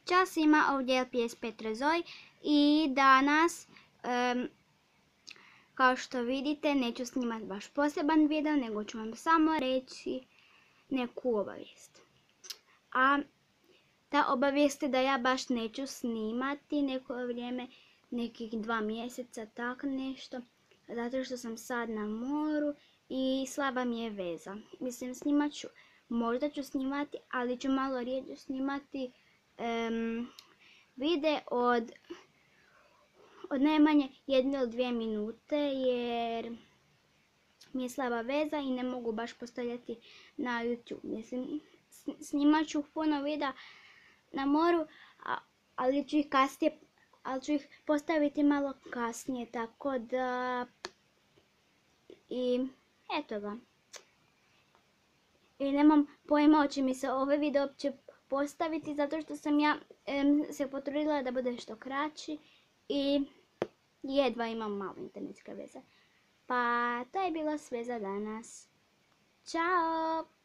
Ćao svima, ovdje je LPS Petrozoj i danas, kao što vidite, neću snimati baš poseban video, nego ću vam samo reći neku obavijest. A ta obavijest je da ja baš neću snimati neko vrijeme, nekih 2 mjeseca, tako nešto, zato što sam sad na moru i slaba mi je veza. Mislim, snimat ću, možda ću snimati, ali ću malo rijeđe snimati vide od najmanje 1 ili 2 minute, jer mi je slaba veza i ne mogu baš postavljati na YouTube. Mislim, snimat ću puno videa na moru, ali ću ih kasnije, ali ću ih postaviti malo kasnije, tako da i eto ga. I nemam pojma hoće mi se ovaj video uopće postaviti, zato što sam ja se potrudila da bude što kraći i jedva imam malo internetske veze. Pa to je bilo sve za danas. Ćao!